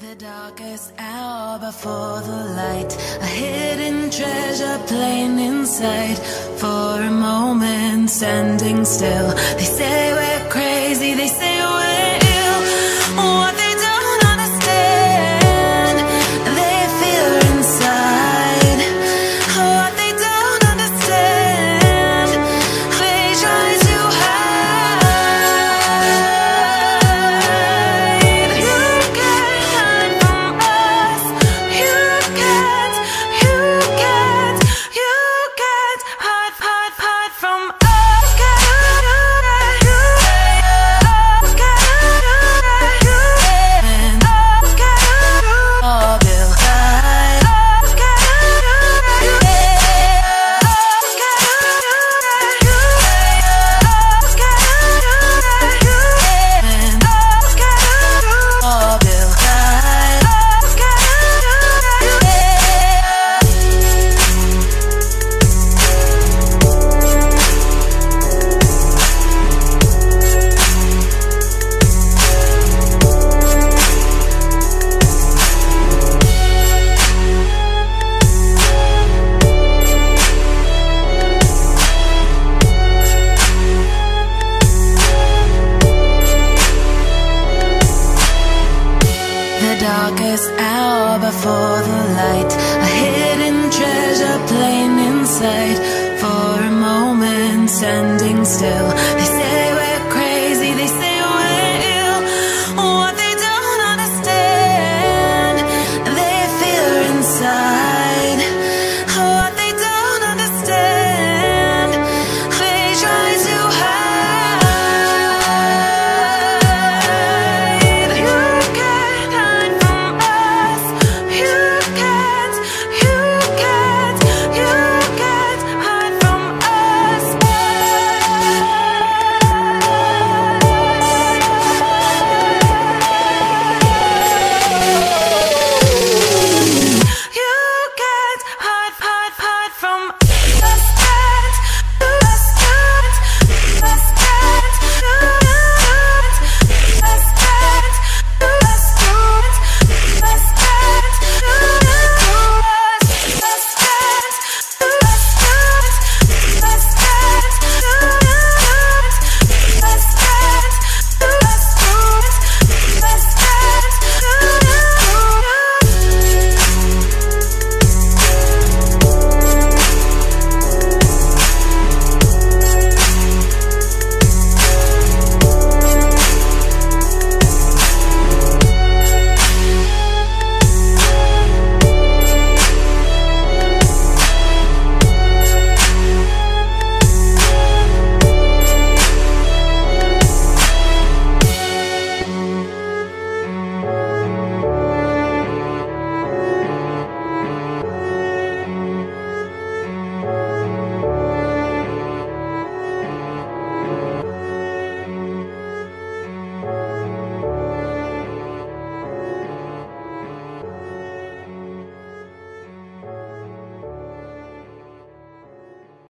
The darkest hour before the light, a hidden treasure plain in sight. For a moment standing still, they say we're crazy, they say we're ill. What they don't understand, they feel inside. What they don't understand, they try to hide. You can't hide from us. You can't hide from us. Darkest hour before the light, a hidden treasure plain in sight. For a moment standing still,